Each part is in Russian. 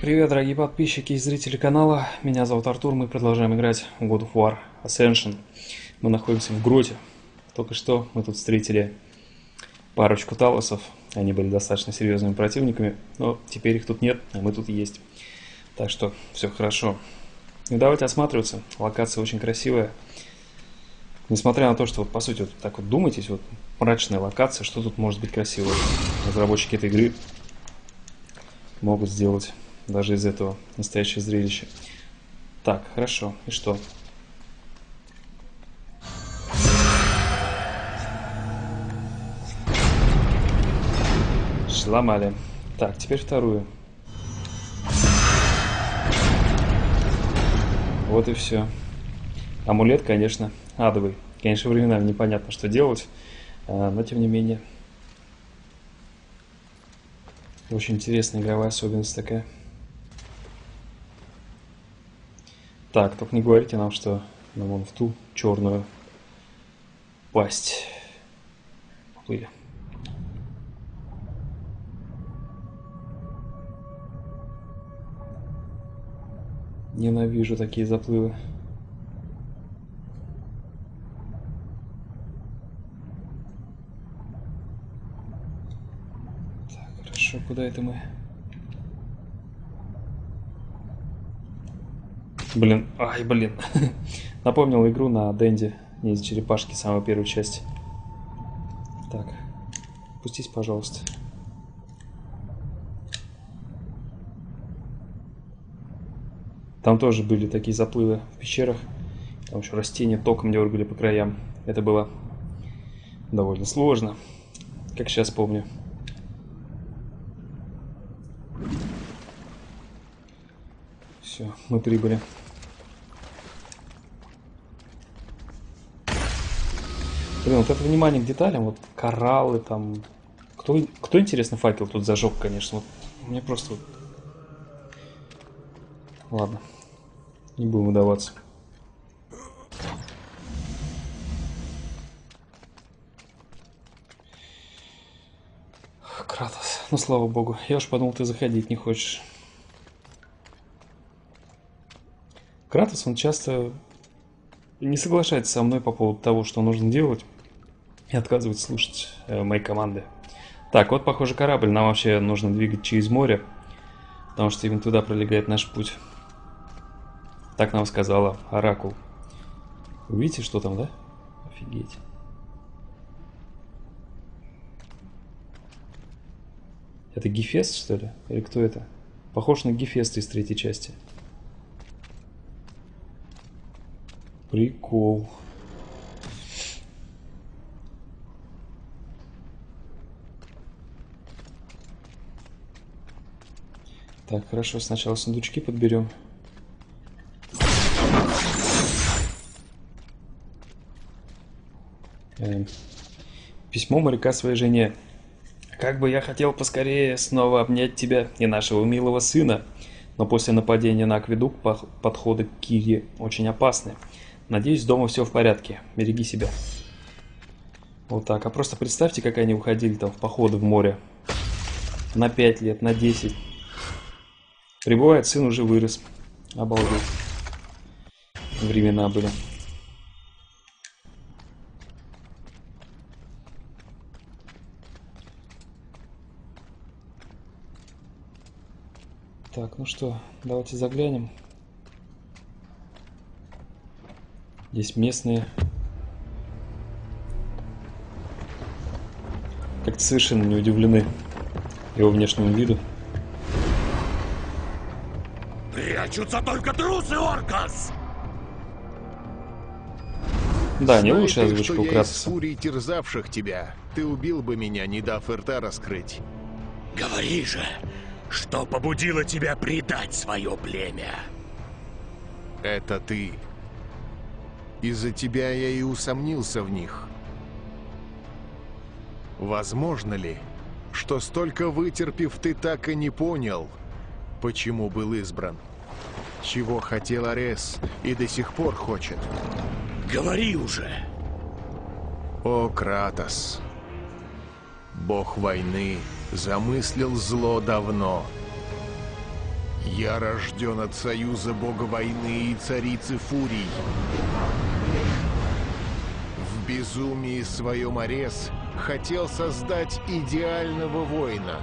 Привет, дорогие подписчики и зрители канала. Меня зовут Артур, мы продолжаем играть в God of War Ascension. Мы находимся в гроте. Только что мы тут встретили парочку талосов. Они были достаточно серьезными противниками, но теперь их тут нет, а мы тут есть. Так что все хорошо. И давайте осматриваться. Локация очень красивая. Несмотря на то, что, вот, по сути, вот так вот думаетесь, вот мрачная локация, что тут может быть красивого? Разработчики этой игры могут сделать даже из этого настоящее зрелище. Так, хорошо. И что? Сломали. Так, теперь вторую. Вот и все. Амулет, конечно, адовый. Конечно, временами непонятно, что делать, но тем не менее. Очень интересная игровая особенность такая. Так, только не говорите нам, что нам вон в ту черную пасть поплыли. Ненавижу такие заплывы. Так, хорошо, куда это мы? Блин, ай, блин. Напомнил игру на Денди, не из черепашки, самую первую часть. Так, пустись, пожалуйста. Там тоже были такие заплывы в пещерах. Там еще растения током дергали по краям. Это было довольно сложно, как сейчас помню. Все, мы прибыли. Блин, вот это внимание к деталям, вот кораллы там. Кто интересно, факел тут зажег, конечно. Вот мне просто... Ладно, не будем выдаваться. Кратос, ну слава богу. Я уж подумал, ты заходить не хочешь. Кратос, он часто не соглашается со мной по поводу того, что нужно делать, и отказывается слушать мои команды. Так, вот, похоже, корабль. Нам вообще нужно двигать через море, потому что именно туда пролегает наш путь. Так нам сказала Оракул. Вы видите, что там, да? Офигеть. Это Гефест, что ли? Или кто это? Похож на Гефест из третьей части. Прикол. Так, хорошо, сначала сундучки подберем. Письмо моряка своей жене. Как бы я хотел поскорее снова обнять тебя и нашего милого сына, но после нападения на акведук подходы к Кире очень опасны. Надеюсь, дома все в порядке. Береги себя. Вот так. А просто представьте, как они уходили там в походы в море. На 5 лет, на 10. Прибывает, сын уже вырос. Обалдеть. Времена были. Так, ну что, давайте заглянем. Здесь местные. Как-то совершенно не удивлены его внешнему виду. Прячутся только трусы, Оркас! Да, не Знай лучшая ты, озвучка что у я из Кратоса. фурий, терзавших тебя, ты убил бы меня, не дав рта раскрыть. Говори же, что побудило тебя предать свое племя? Это ты. Из-за тебя я и усомнился в них. Возможно ли, что столько вытерпев, ты так и не понял, почему был избран? Чего хотел Арес и до сих пор хочет? Говори уже! О, Кратос! Бог войны замыслил зло давно. Я рожден от союза бога войны и царицы Фурий. В безумии своем Арес хотел создать идеального воина.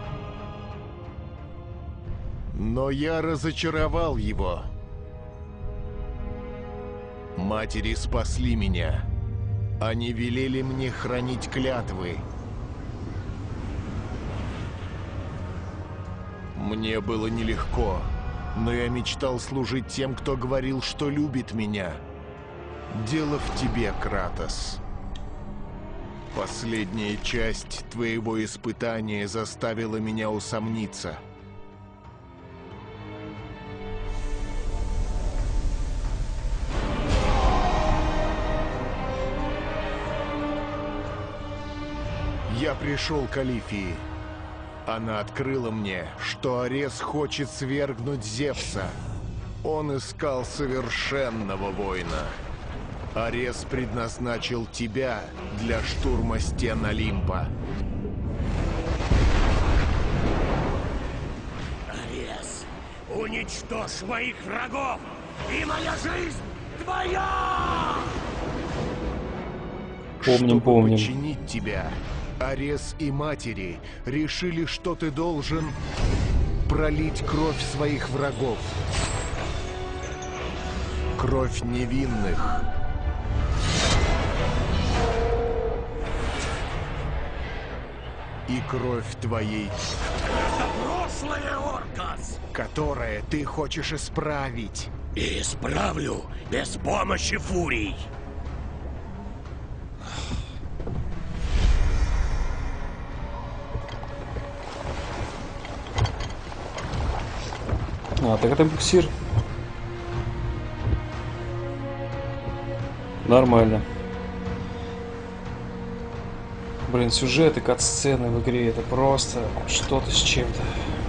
Но я разочаровал его. Матери спасли меня. Они велели мне хранить клятвы. Мне было нелегко, но я мечтал служить тем, кто говорил, что любит меня. Дело в тебе, Кратос. Последняя часть твоего испытания заставила меня усомниться. Я пришел к Алифии. Она открыла мне, что Арес хочет свергнуть Зевса. Он искал совершенного воина. Арес предназначил тебя для штурма стен Олимпа. Арес, уничтожь моих врагов, и моя жизнь твоя! Чтобы Помним. подчинить тебя, Арес и матери решили, что ты должен пролить кровь своих врагов. Кровь невинных. И кровь твоей, Это прошлое, Оркас! которое ты хочешь исправить. И исправлю без помощи Фурий. А, так это буксир. Нормально. Блин, сюжет и кат-сцены в игре — это просто что-то с чем-то.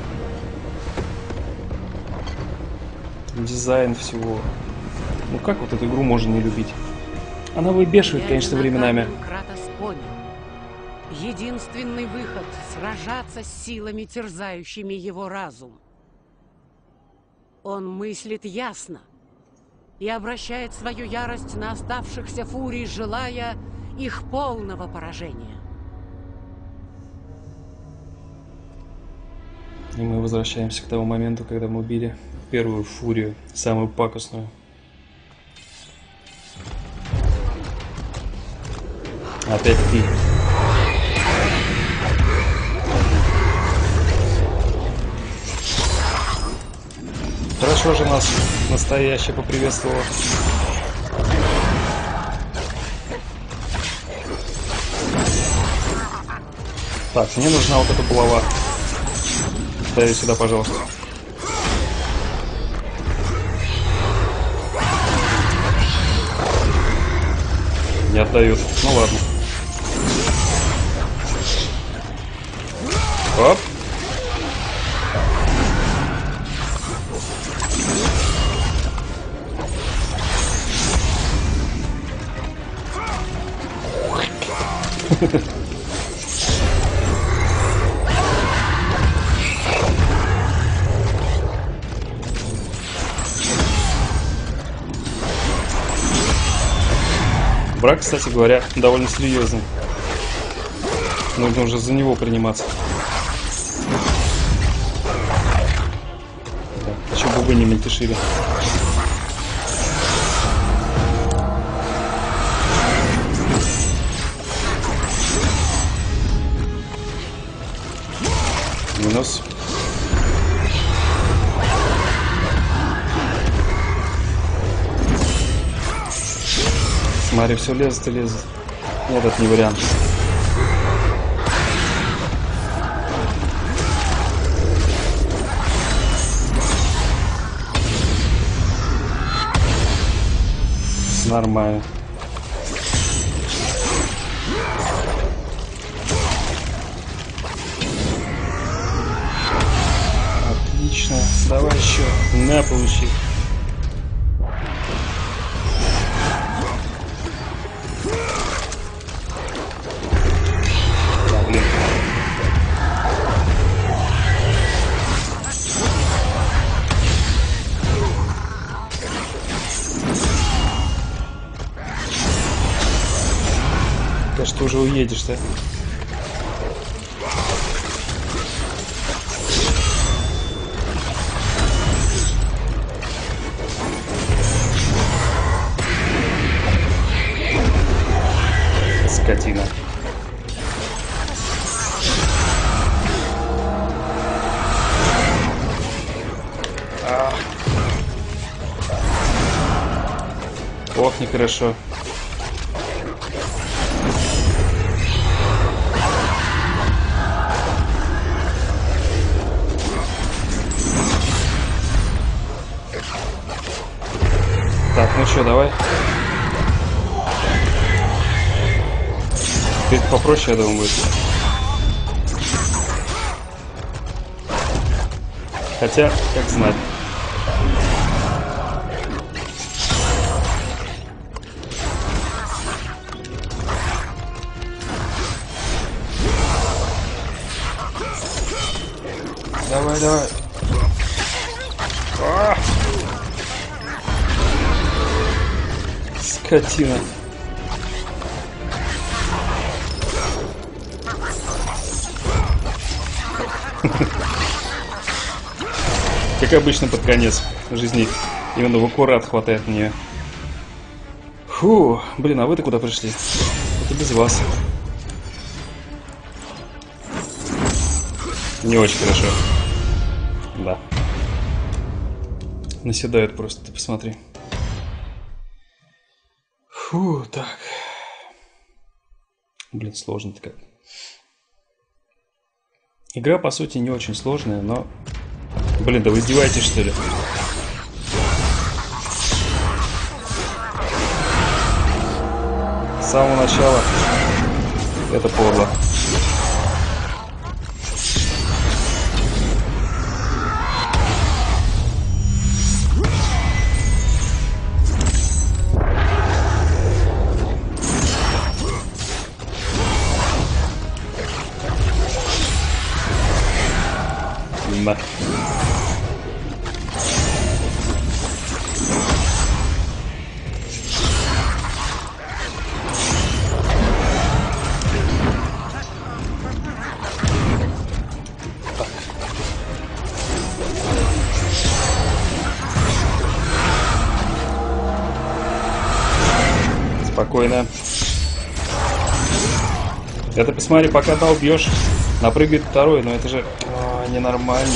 Дизайн всего. Ну как вот эту игру можно не любить? Она выбешивает, конечно, временами. Кратос понял. Единственный выход — сражаться с силами, терзающими его разум. Он мыслит ясно и обращает свою ярость на оставшихся фурий, желая их полного поражения. И мы возвращаемся к тому моменту, когда мы убили первую фурию, самую пакостную. Опять ты. Хорошо же нас настоящее поприветствовало. Так, мне нужна вот эта булава. Дай ее сюда, пожалуйста. Не отдают. Ну ладно. Оп. Брак, кстати говоря, довольно серьезный. Нужно уже за него приниматься. Да, еще бубы не мельтешили. Минус. Смотри, все лезет и лезет. Этот не вариант. Нормально. Отлично. Давай еще. На, получи. уже уедешь-то? Скотина. Ох, нехорошо. Так, ну что, давай. Теперь попроще, я думаю, будет. Хотя, как знать. Давай, давай. Скотина. Как обычно, под конец жизни именно в аккурат хватает мне. Фу, блин, а вы-то куда пришли? Это без вас. Не очень хорошо. Да. Наседают просто, ты посмотри. Фу, так. Блин, сложно-то как. Игра, по сути, не очень сложная, но... Блин, да вы издеваетесь, что ли? С самого начала это подло. Да. Спокойно. Это посмотри, пока ты убьешь, напрыгает второй, но это же ненормально.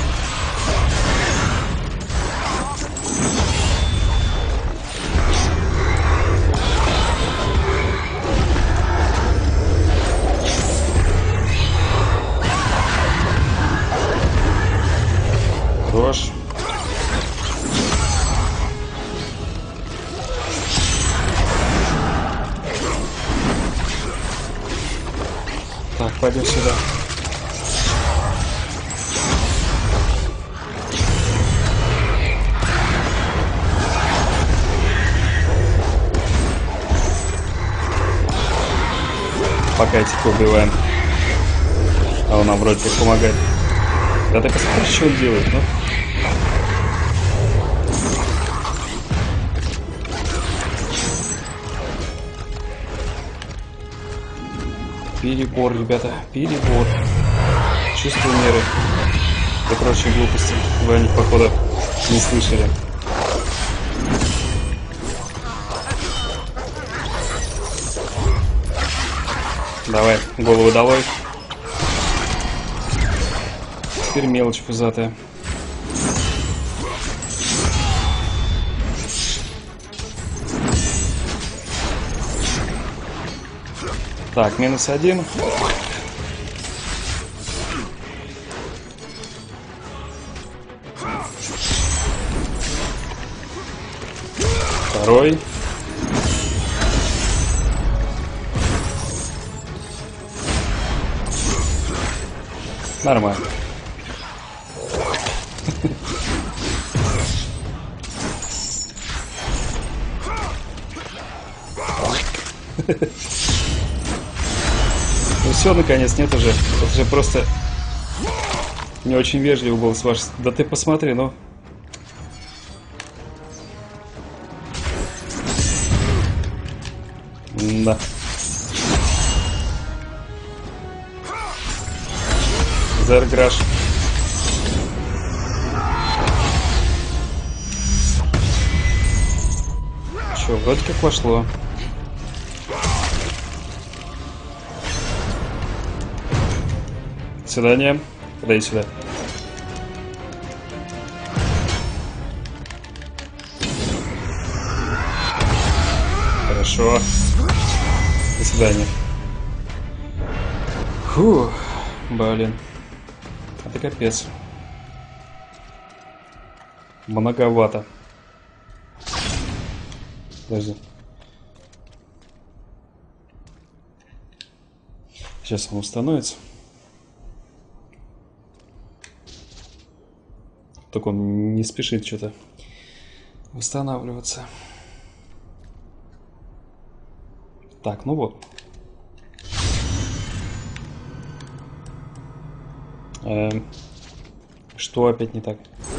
Хорош. Так, пойдем сюда. Пока этих убиваем. А он нам вроде как помогает. Да ты посмотри, что он делает, ну. Перебор, ребята, перебор. Чувство меры и прочие глупости. Вы о них, походу, не слышали. Давай, голову долой. Теперь мелочь пузатая. Так, -1. Второй. Нормально. Ну все, наконец, нет уже. Это же просто не очень вежливо был с вашей... Да ты посмотри, ну. Да. Зерграш. Чё, вроде как вошло. До свидания. Подойди сюда. Хорошо. До свидания. Фух, блин. Это капец. Многовато. Подожди. Сейчас он установится. Только он не спешит что-то восстанавливаться. Так, ну вот. Что опять не так?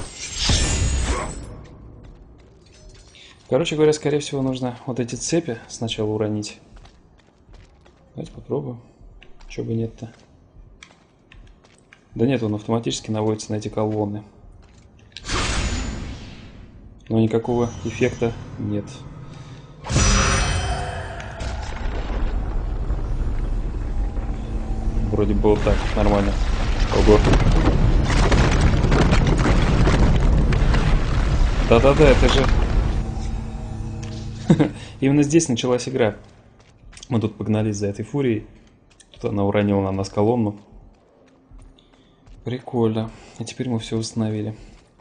Короче говоря, скорее всего, нужно вот эти цепи сначала уронить. Давайте попробуем. Чего бы нет-то? Да нет, он автоматически наводится на эти колонны. Но никакого эффекта нет. Вроде было так, нормально. Ого. Да-да-да, это же... Именно здесь началась игра. Мы тут погнались за этой фурией. Тут она уронила на нас колонну. Прикольно. А теперь мы все установили.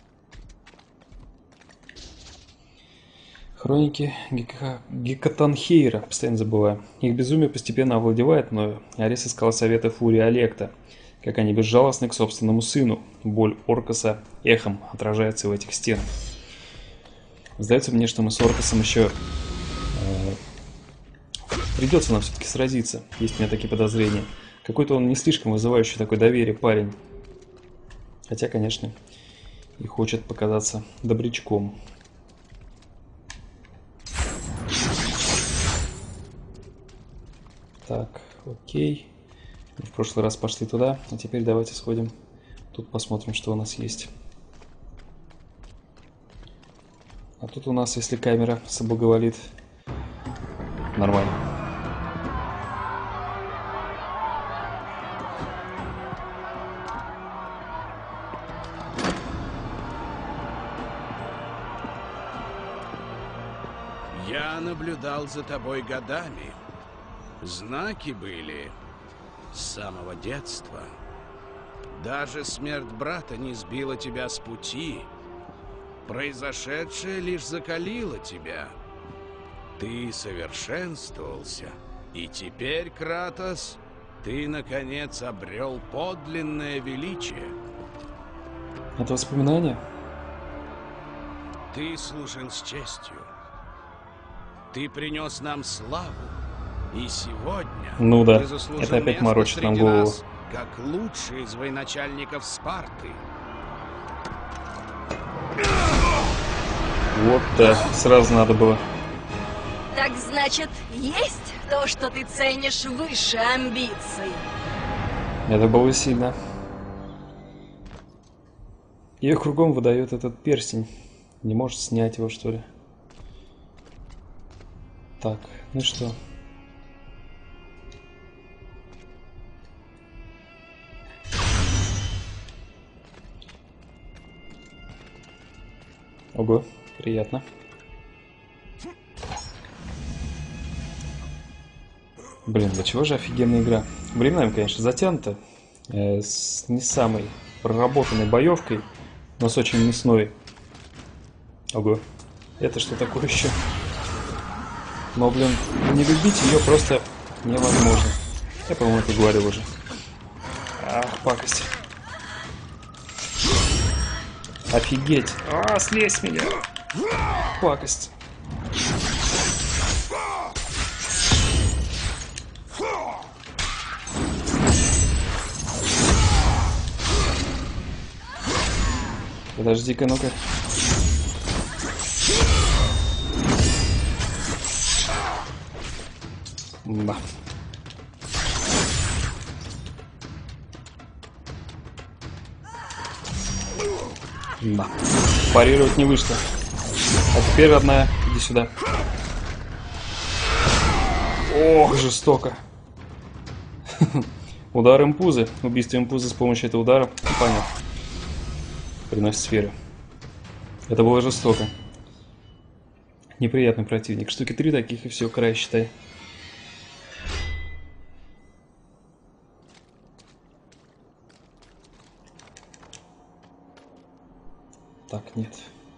Хроники Гекатанхейра. Постоянно забываю. Их безумие постепенно овладевает мною. Арес искал совета Фурии Алекта. Как они безжалостны к собственному сыну. Боль Оркаса эхом отражается в этих стенах. Сдается мне, что мы с Оркасом еще... Придется нам все-таки сразиться. Есть у меня такие подозрения. Какой-то он не слишком вызывающий такое доверие парень. Хотя, конечно, и хочет показаться добрячком. Так, окей. В прошлый раз пошли туда, а теперь давайте сходим. Тут посмотрим, что у нас есть. А тут у нас, если камера соблаговолит, нормально. Я наблюдал за тобой годами. Знаки были с самого детства. Даже смерть брата не сбила тебя с пути. Произошедшее лишь закалило тебя. Ты совершенствовался. И теперь, Кратос, ты, наконец, обрел подлинное величие. Это воспоминание? Ты служил с честью. Ты принес нам славу. И сегодня Ну да, ты заслужил это опять место морочит нам среди голову. нас, как лучший из военачальников Спарты. Вот так, сразу надо было. Так значит, есть то, что ты ценишь выше амбиций? Это было сильно. Ее кругом выдает этот перстень. Не может снять его, что ли? Так, ну что? Ого, приятно. Блин, для чего же офигенная игра? Временами, конечно, затянута. С не самой проработанной боевкой, но с очень мясной. Ого, это что такое еще? Но, блин, не любить ее просто невозможно. Я, по-моему, это говорил уже. Ах, пакость. Офигеть. А, слезь с меня. Пакость. Подожди-ка, ну-ка. Да. Да. Парировать не вышло. А теперь, родная, иди сюда. Ох, жестоко. Удар импузы. Убийство импузы с помощью этого удара. Понятно. Приносит сферы. Это было жестоко. Неприятный противник. Штуки 3 таких и все, край считай. Так, нет.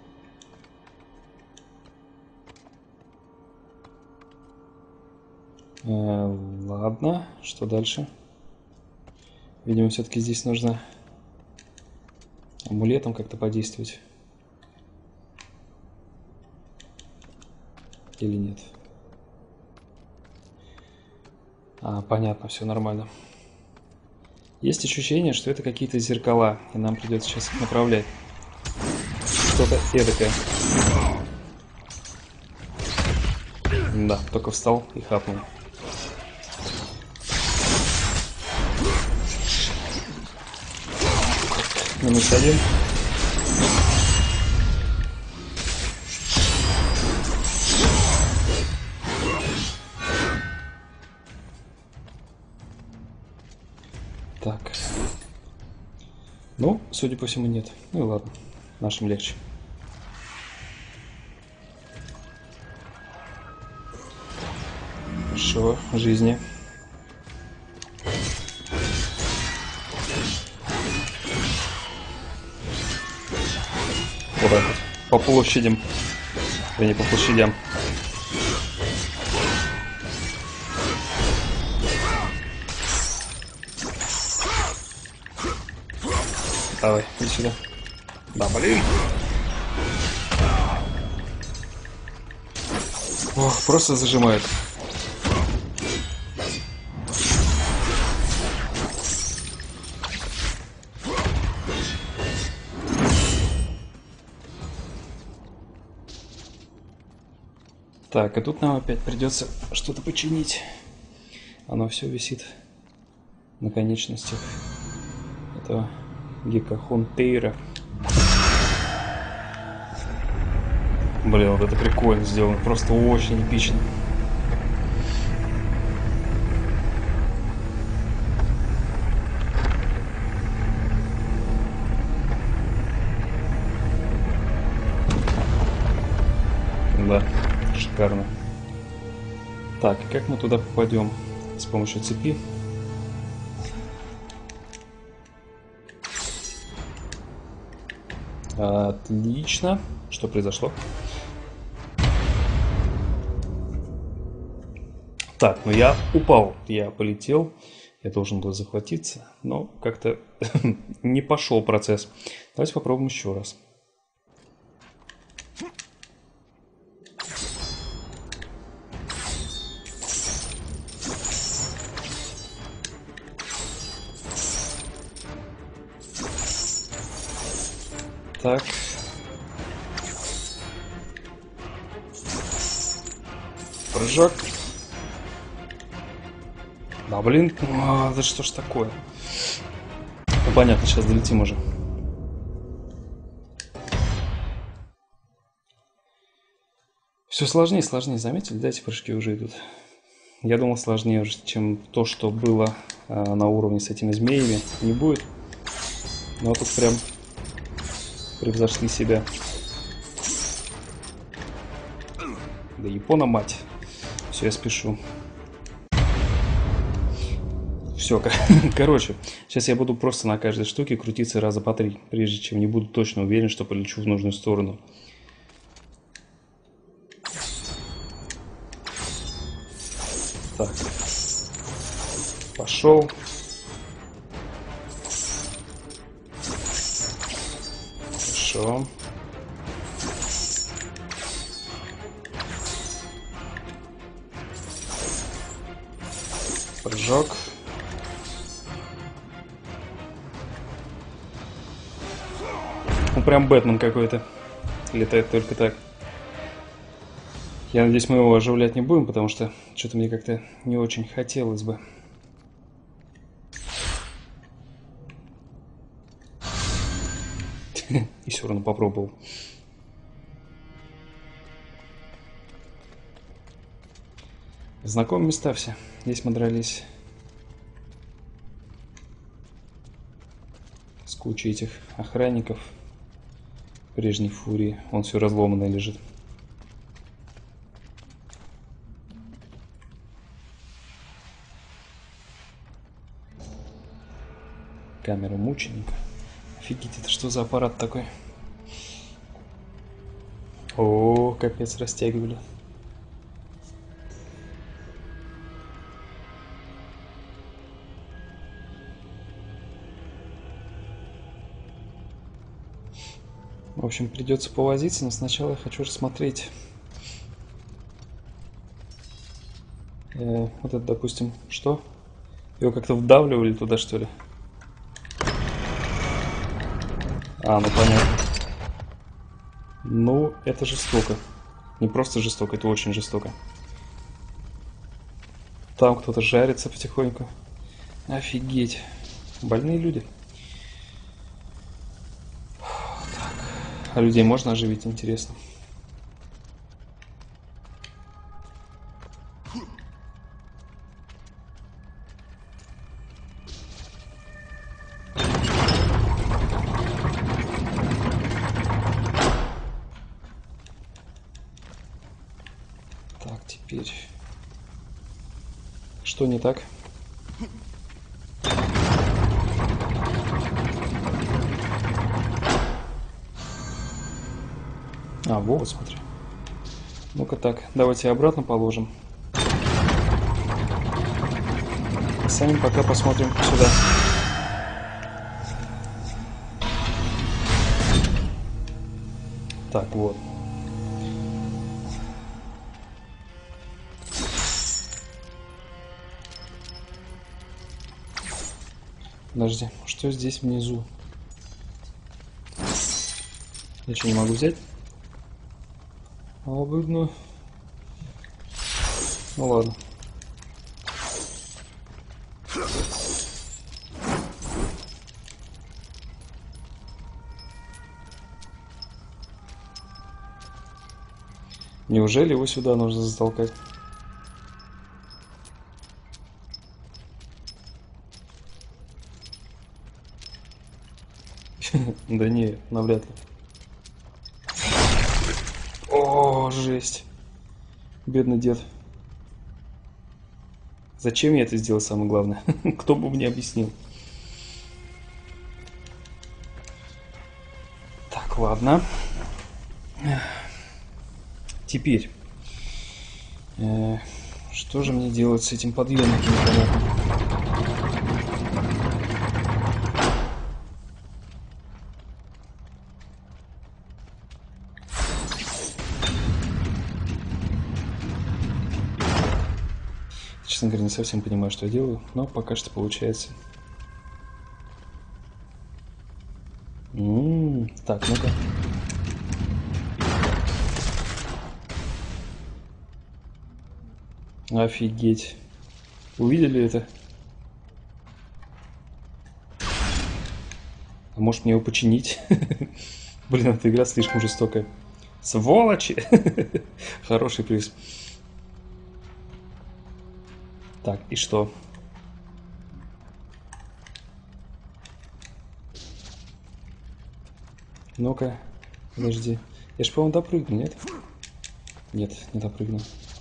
Ладно, что дальше? Видимо, все-таки здесь нужно амулетом как-то подействовать. Или нет? Понятно, все нормально. Есть ощущение, что это какие-то зеркала, и нам придется сейчас их направлять. Что-то эдакое. Да, только встал и хапнул. Минус 1. Так. Ну, судя по всему, нет. Ну и ладно. Нашим легче. Хорошо. Жизни. Вот так вот. По площадям. Да не по площадям. Давай, иди сюда. Да, блин. Ох, просто зажимает. Так, а тут нам опять придется что-то починить. Оно все висит на конечностях этого Гекахонтейра. Блин, вот это прикольно сделано, просто очень эпично. Да, шикарно. Так, как мы туда попадем? С помощью цепи. Отлично. Что произошло? Так, ну я упал, я полетел, я должен был захватиться, но как-то не пошел процесс. Давайте попробуем еще раз. Так. Прыжок. Да, блин. Да что ж такое? Ну, понятно, сейчас долетим уже. Все сложнее и сложнее, заметили? Да, эти прыжки уже идут. Я думал, сложнее уже, чем то, что было на уровне с этими змеями. Не будет. Но тут прям превзошли себя. Да Япона мать. Все, я спешу. Все, короче, сейчас я буду просто на каждой штуке крутиться раза по 3, прежде чем не буду точно уверен, что полечу в нужную сторону. Так. Пошел. Хорошо. Прыжок. Ну прям Бэтмен какой-то. Летает только так. Я надеюсь, мы его оживлять не будем, потому что что-то мне как-то не очень хотелось бы. И все равно попробовал. Знакомые места все. Здесь мы дрались с кучей этих охранников прежней фурии. Он все разломанный лежит. Камера мученика. Офигеть, это что за аппарат такой? О, капец, растягивали. В общем, придется повозиться, но сначала я хочу рассмотреть вот это, допустим, что? Его как-то вдавливали туда, что ли? А, ну понятно. Ну, это жестоко. Не просто жестоко, это очень жестоко. Там кто-то жарится потихоньку. Офигеть. Больные люди. Так. А людей можно оживить, интересно. Так, теперь... Что не так? А, вот, смотри. Ну-ка так, давайте обратно положим. Сами пока посмотрим сюда. Так, вот. Подожди, что здесь внизу? Я что, не могу взять? Обыдно. Ну ладно. Неужели его сюда нужно затолкать? Да не, навряд ли. О, жесть. Бедный дед. Зачем я это сделал, самое главное? Кто бы мне объяснил? Так, ладно. Теперь. Что же мне делать с этим подъемником, непонятно. Честно говоря, не совсем понимаю, что я делаю, но пока что получается. Так, ну-ка. Офигеть. Увидели это? А может мне его починить? Блин, эта игра слишком жестокая. Сволочи! Хороший приз. Так, и что? Ну-ка, подожди. Я ж, по-моему, допрыгну, нет? Нет, не допрыгну.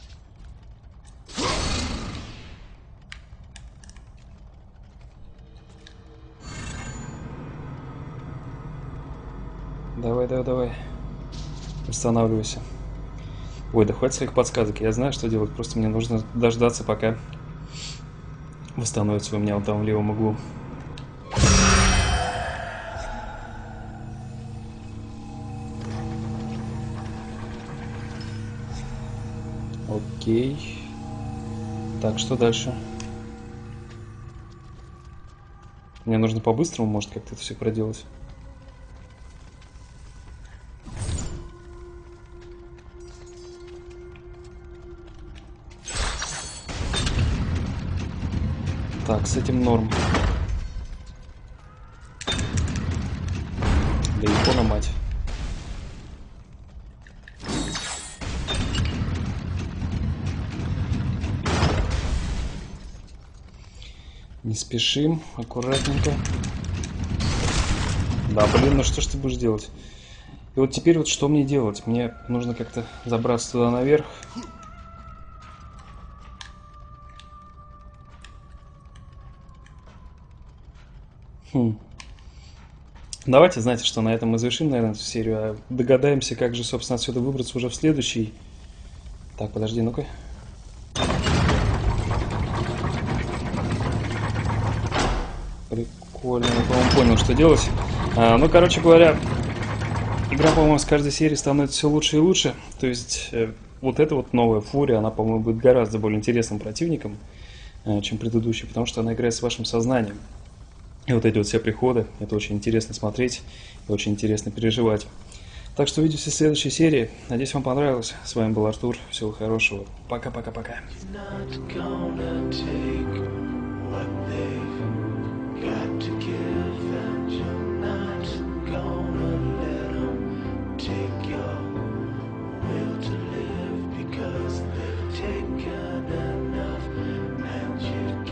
Давай, давай, давай. Восстанавливайся. Ой, да хватит своих подсказок. Я знаю, что делать. Просто мне нужно дождаться, пока восстановится у меня вот там в левом углу. Окей. Так, что дальше? Мне нужно по-быстрому, может, как-то это все проделать. Так, с этим норм. Да икона мать. Не спешим, аккуратненько. Да, блин, ну что ж ты будешь делать? И вот теперь вот что мне делать? Мне нужно как-то забраться туда наверх. Давайте, знаете, что на этом мы завершим, наверное, эту серию. А догадаемся, как же, собственно, отсюда выбраться уже в следующий. Так, подожди, ну-ка. Прикольно, я, по-моему, понял, что делать. Ну, короче говоря, игра, по-моему, с каждой серии становится все лучше и лучше. То есть, вот эта вот новая Фурия, она, по-моему, будет гораздо более интересным противником, чем предыдущая, потому что она играет с вашим сознанием. И вот эти вот все приходы, это очень интересно смотреть и очень интересно переживать. Так что увидимся в следующей серии. Надеюсь, вам понравилось. С вами был Артур. Всего хорошего. Пока-пока-пока.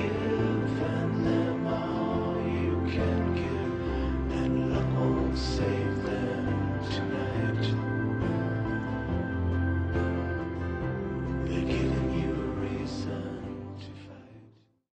Say